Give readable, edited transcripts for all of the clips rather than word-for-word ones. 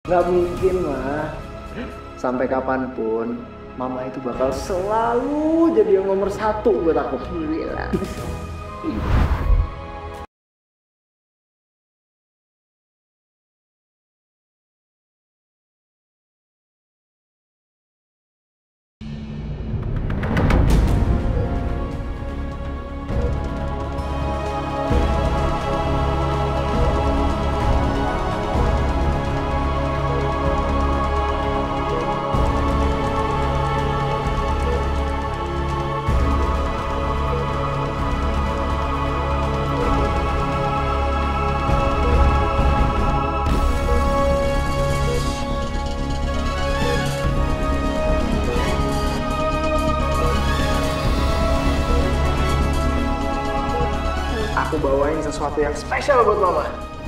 Nggak mungkin, mah. Sampai kapanpun, mama itu bakal selalu jadi yang nomor satu buat aku. Alhamdulillah. Aku bawain sesuatu yang spesial buat mama.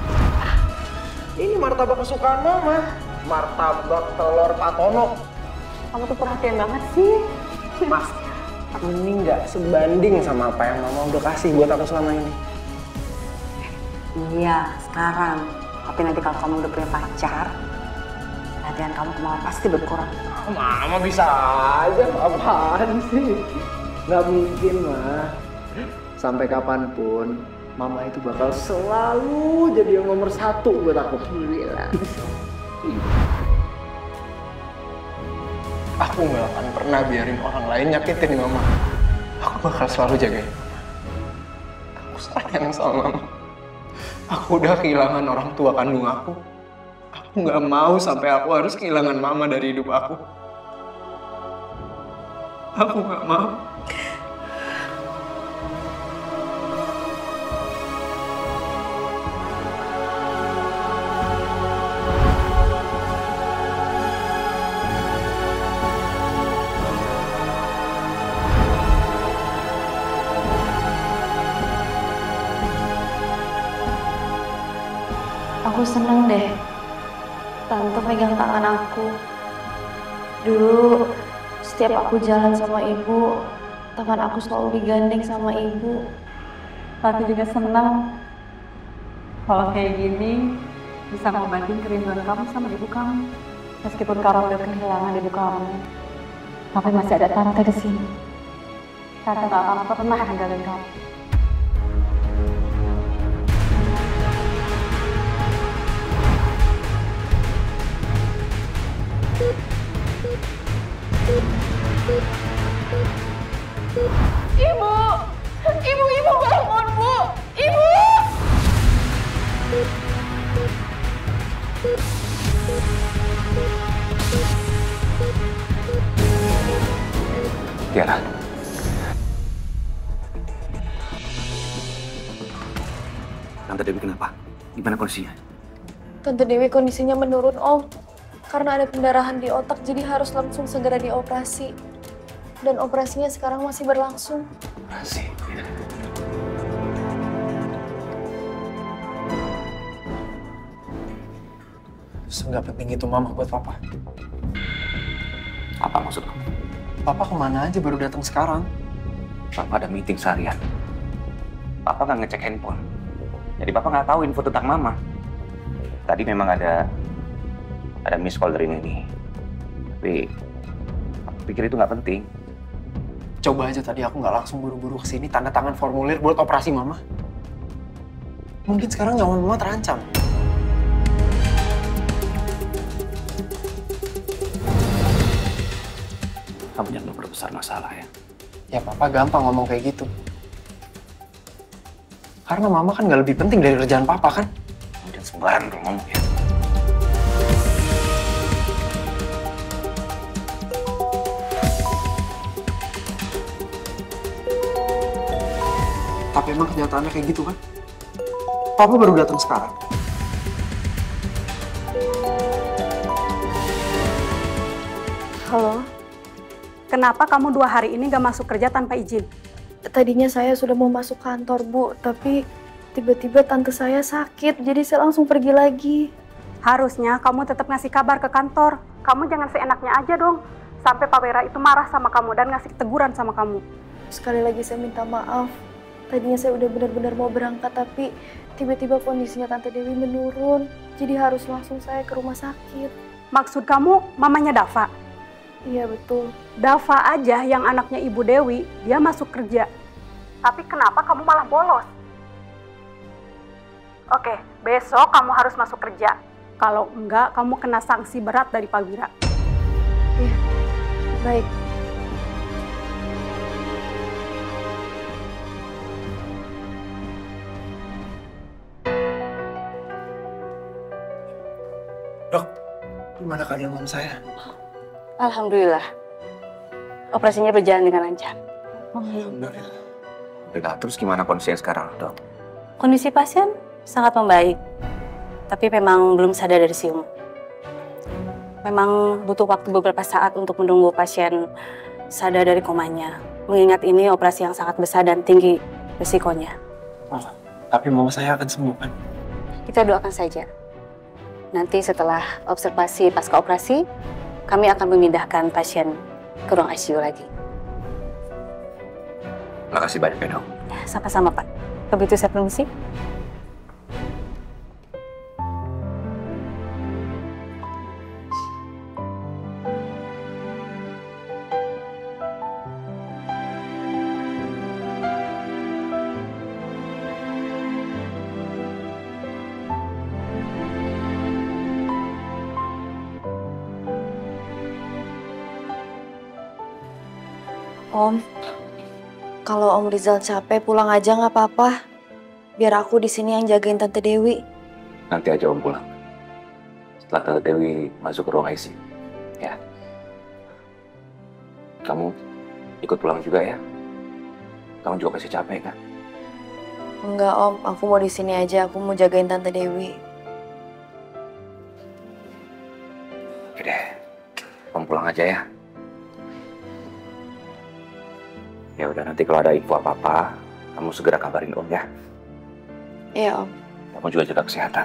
Ini martabak kesukaan mama. Martabak telur patono. Kamu tuh perhatian banget sih. Mas, ini nggak sebanding sama apa yang mama udah kasih buat aku selama ini. Iya, sekarang. Tapi nanti kalau kamu udah punya pacar, perhatian kamu ke mama pasti berkurang. Mama bisa aja, apaan sih? Nggak mungkin, mah. Sampai kapanpun, mama itu bakal selalu jadi yang nomor satu buat aku. Alhamdulillah. Aku nggak akan pernah biarin orang lain nyakitin mama. Aku bakal selalu jagain mama. Aku sayang sama mama. Aku udah kehilangan orang tua kandung aku. Aku nggak mau sampai aku harus kehilangan mama dari hidup aku. Aku nggak mau. Aku seneng deh, Tante pegang tangan aku. Dulu, setiap aku jalan sama ibu, tangan aku selalu digandeng sama ibu. Tante juga senang kalau kayak gini bisa ngobatin kerinduan kamu sama ibu kamu. Meskipun kamu udah kehilangan ibu kamu, tapi masih ada Tante di sini. Tante gak akan pernah ninggalin kamu. Ibu! Ibu bangun, Bu! Ibu! Tiara. Tante Dewi kenapa? Gimana kondisinya? Tante Dewi kondisinya menurun, Om. Karena ada pendarahan di otak, jadi harus langsung segera dioperasi. Dan operasinya sekarang masih berlangsung. Operasi? Nggak penting itu mama buat papa. Apa maksud kamu? Papa kemana aja baru datang sekarang? Papa ada meeting seharian. Papa nggak ngecek handphone. Jadi Papa nggak tahu info tentang Mama. Tadi memang ada miss call dari Neni. Tapi aku pikir itu nggak penting. Coba aja tadi aku nggak langsung buru-buru kesini tanda tangan formulir buat operasi mama. Mungkin sekarang nyawa mama terancam. Kamu jangan memperbesar masalah ya. Ya papa gampang ngomong kayak gitu. Karena mama kan nggak lebih penting dari kerjaan papa kan? Jangan sembarangan kalau ngomong ya. Tapi emang kenyataannya kayak gitu kan? Papa baru datang sekarang. Halo, kenapa kamu 2 hari ini gak masuk kerja tanpa izin? Tadinya saya sudah mau masuk kantor, Bu, tapi tiba-tiba tante saya sakit, jadi saya langsung pergi lagi. Harusnya kamu tetap ngasih kabar ke kantor. Kamu jangan seenaknya aja dong, sampai Pak Wera itu marah sama kamu dan ngasih teguran sama kamu. Sekali lagi saya minta maaf, Tadinya saya udah benar-benar mau berangkat, tapi tiba-tiba kondisinya Tante Dewi menurun. Jadi harus langsung saya ke rumah sakit. Maksud kamu mamanya Dava? Iya betul. Dava aja yang anaknya Ibu Dewi, dia masuk kerja. Tapi kenapa kamu malah bolos? Oke, besok kamu harus masuk kerja. Kalau enggak, kamu kena sanksi berat dari Pak Wira. Iya, baik. Dok, gimana keadaan mama saya? Alhamdulillah. Operasinya berjalan dengan lancar. Alhamdulillah. Udah, terus gimana kondisinya sekarang, Dok? Kondisi pasien sangat membaik, tapi memang belum sadar dari sium. Memang butuh waktu beberapa saat untuk menunggu pasien sadar dari komanya. Mengingat ini operasi yang sangat besar dan tinggi risikonya. Oh, tapi mama saya akan sembuh kan? Kita doakan saja. Nanti setelah observasi pasca operasi, kami akan memindahkan pasien ke ruang ICU lagi. Makasih banyak ya, Dok. Sama-sama, Pak. Begitu saya permisi. Om, kalau Om Rizal capek pulang aja nggak apa-apa. Biar aku di sini yang jagain Tante Dewi. Nanti aja Om pulang. Setelah Tante Dewi masuk ke ruang ICU. Ya. Kamu ikut pulang juga ya? Kamu juga pasti capek kan? Enggak Om, aku mau di sini aja. Aku mau jagain Tante Dewi. Oke deh, Om pulang aja ya. Ya udah, nanti kalau ada info apa-apa, kamu segera kabarin Om ya. Iya Om. Kamu juga jaga kesehatan.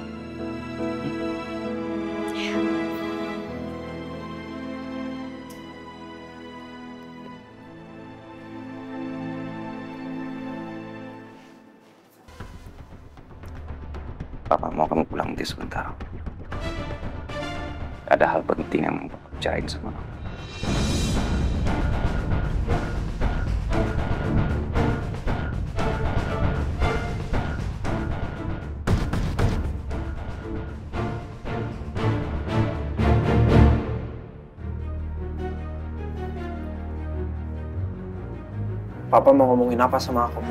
Papa mau kamu pulang nanti sebentar. Ada hal penting yang mau Papa bicarain sama kamu. Papa mau ngomongin apa sama aku?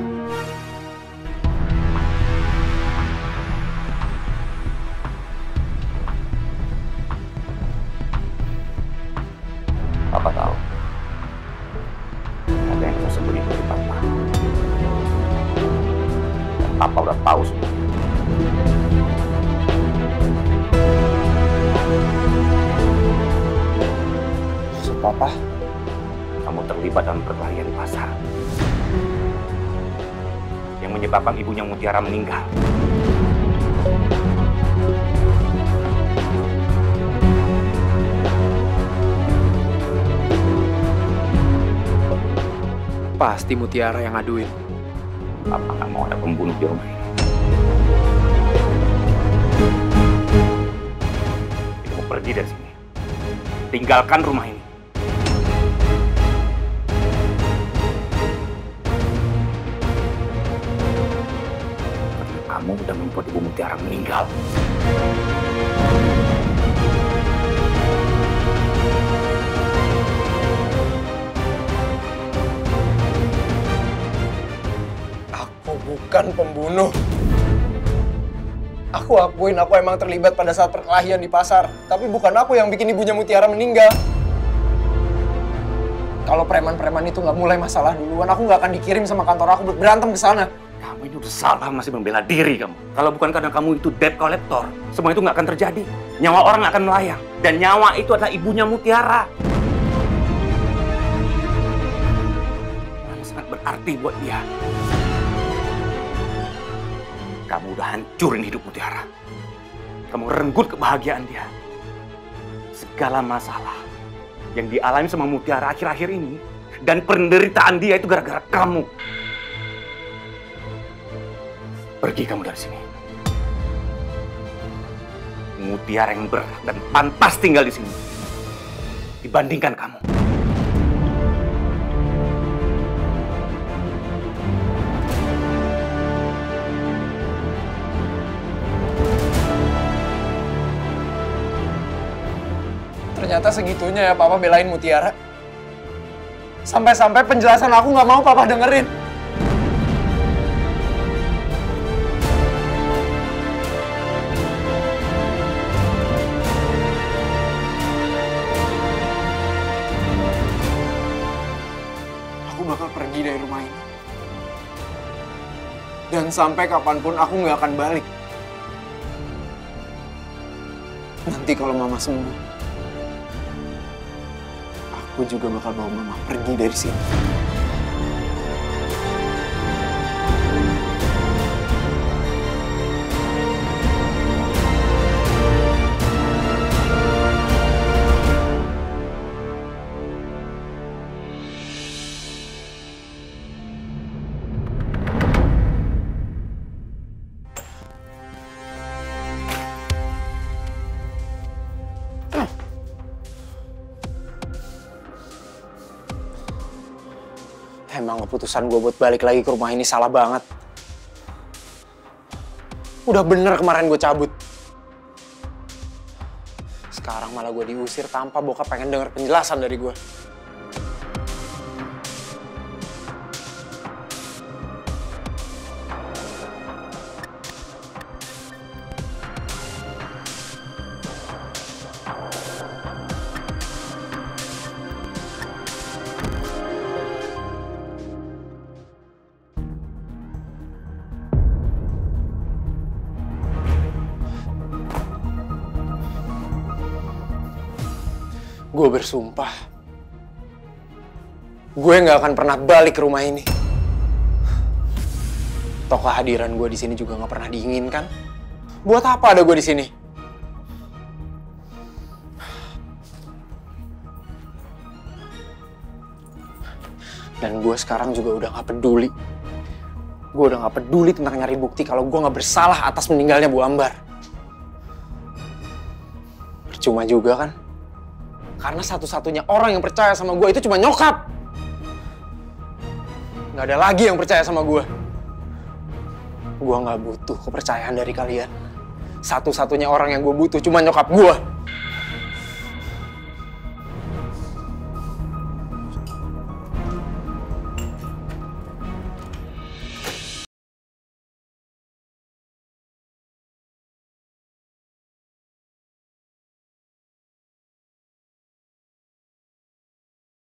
Papa tahu. Ada yang kamu sembunyi dari Papa. Dan Papa udah tahu semua. Maksud Papa? Kamu terlibat dalam perkelahian di pasar. Yang menyebabkan ibunya Mutiara meninggal. Pasti Mutiara yang ngaduin. Papa nggak mau ada pembunuh di rumah ini. Kamu pergi dari sini. Tinggalkan rumah ini. Kamu udah membuat Ibu Mutiara meninggal. Aku bukan pembunuh. Aku akuin aku emang terlibat pada saat perkelahian di pasar. Tapi bukan aku yang bikin ibunya Mutiara meninggal. Kalau preman-preman itu nggak mulai masalah duluan, aku nggak akan dikirim sama kantor aku buat berantem ke sana. Kamu ini udah salah, masih membela diri kamu. Kalau bukan karena kamu itu debt collector, semua itu nggak akan terjadi. Nyawa orang nggak akan melayang. Dan nyawa itu adalah ibunya Mutiara. Yang sangat berarti buat dia. Kamu udah hancurin hidup Mutiara. Kamu renggut kebahagiaan dia. Segala masalah yang dialami sama Mutiara akhir-akhir ini dan penderitaan dia itu gara-gara kamu. Pergi kamu dari sini. Mutiara yang berhak dan pantas tinggal di sini dibandingkan kamu. Ternyata segitunya ya Papa belain Mutiara. Sampai-sampai penjelasan aku nggak mau Papa dengerin. Aku bakal pergi dari rumah ini. Dan sampai kapanpun aku nggak akan balik. Nanti kalau Mama sembuh, aku juga bakal bawa Mama pergi dari sini. Emang keputusan gue buat balik lagi ke rumah ini salah banget. Udah bener kemarin gue cabut. Sekarang malah gue diusir tanpa bokap pengen denger penjelasan dari gue. Gue bersumpah, gue nggak akan pernah balik ke rumah ini. Toh kehadiran gue di sini juga nggak pernah diinginkan. Buat apa ada gue di sini? Dan gue sekarang juga udah nggak peduli. Gue udah nggak peduli tentang nyari bukti kalau gue nggak bersalah atas meninggalnya Bu Ambar. Percuma juga kan? Karena satu-satunya orang yang percaya sama gue itu cuma nyokap. Gak ada lagi yang percaya sama gue. Gue gak butuh kepercayaan dari kalian. Satu-satunya orang yang gue butuh cuma nyokap gue.